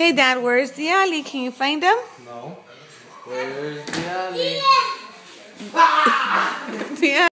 Hey, Dad, where's the alley? Can you find him? No. Where's the